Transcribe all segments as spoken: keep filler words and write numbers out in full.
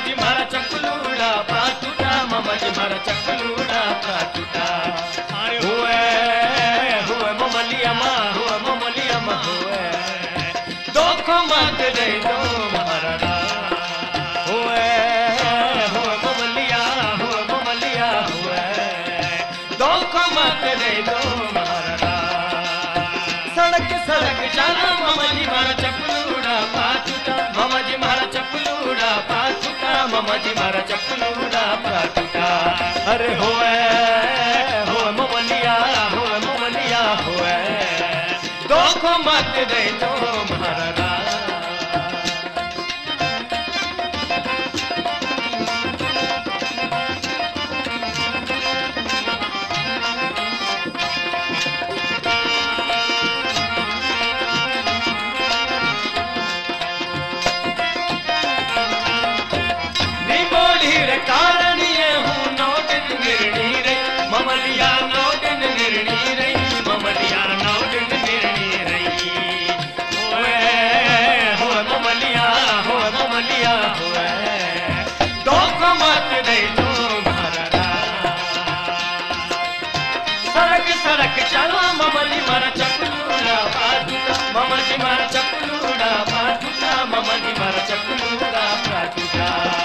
जी मारा चकलूड़ा पाटूटा मामा जी मारा चकलूड़ा पाटूटा हुए हुए ममलिया माँ हुए ममलिया माँ हुए दो को मत दे दो महाराणा हुए हुए ममलिया हुए ममलिया हुए दो को मत दे दो महाराणा सड़क सड़क चला मामा जी मारा चकलूड़ा पाटूटा मामा जी मारा चकलूड़ा पाटूटा मामा जी मारा चकलूड़ा पाटूटा अरे होए होए ममलिया होए ममलिया होए दो को मत दे दो महाराणा कारण ये हूँ नौ दिन निर्णी रही ममलिया नौ दिन निर्णी रही ममलिया नौ दिन निर्णी रही होए होए ममलिया होए ममलिया होए दो को मत दे दो महाराणा सड़क सड़क चला ममली मारा चकलूड़ा पाटूटा मामा जी मारा चकलूड़ा पाटूटा मामा जी मारा चकलूड़ा पाटूटा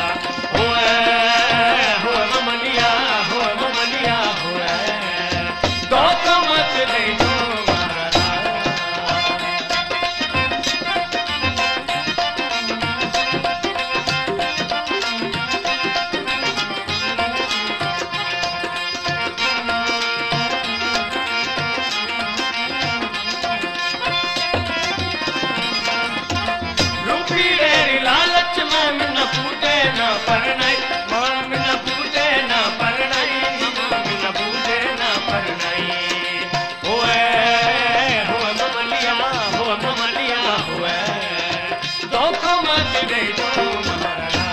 लालच में न फूटे न परनाई मन न फूटे न परनाई मन न फूटे न परनाई होए होए ममलिया होए ममलिया होए दो को मत दे दो महाराणा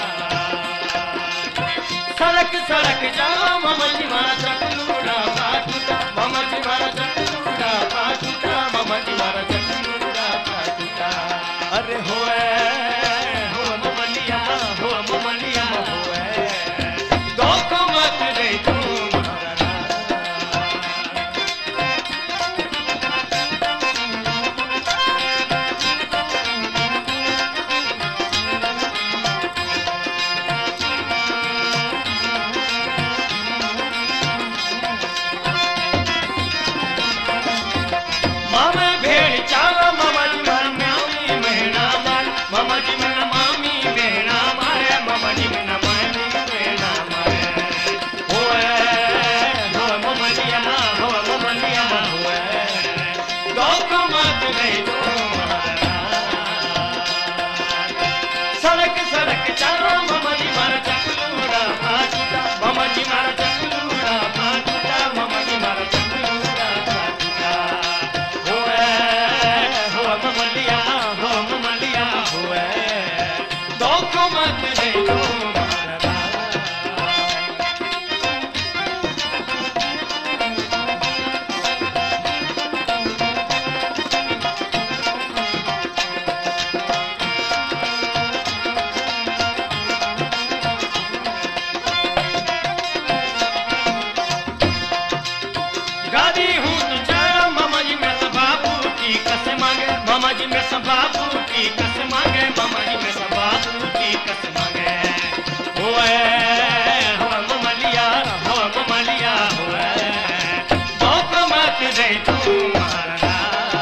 सड़क सड़क जाओ ममली मारा चकलूड़ा पाटूटा मामा जी मारा चकलूड़ा पाटूटा मामा जी मारा चकलूड़ा पाटूटा अरे होए सड़क सड़क चलो मामा जी मारा चकलूड़ा पाटूटा मामा जी मारा चकलूड़ा पाटूटा मामा जी मारा चकलूड़ा पाटूटा होए होए ममलिया हो ममलिया होए दो को मत दे दो मामा जी में सब बाबू की कसम मांगे मामा जी में सब बाबू की कसम मांगे होए होए ममलिया होए ममलिया होए दो को मत दे तू महाराणा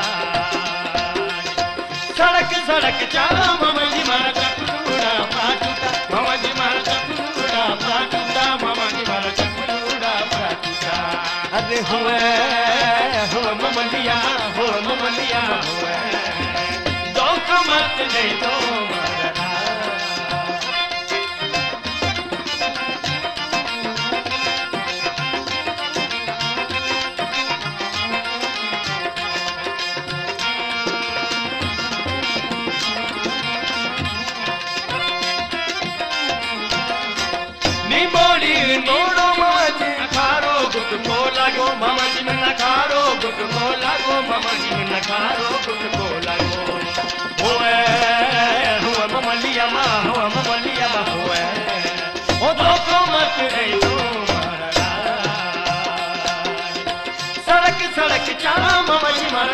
सड़क सड़क चला मामा जी मारा चकलूड़ा पाटूटा मामा जी मारा चकलूड़ा पाटूटा मामा जी मारा चकलूड़ा पाटूटा अरे होए होए ममलिया होए ममलिया होए मत दे दो महाराणा नी बोली नोड़ो माजी खारो गुट को लागो मामा जी में न खारो गुट को लागो मामा जी में न खारो गुट को लागो होए होए ममलिया माँ होए ममलिया माँ होए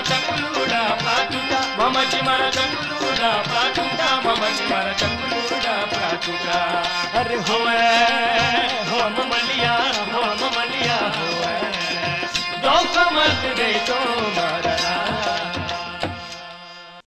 चकलूड़ा प्राचुटा ममची मारा चकलूड़ा प्राचुटा ममची मारा चकलूड़ा प्राचुटा अरे होए हो ममलिया हो ममलिया होए दो कमर दे तो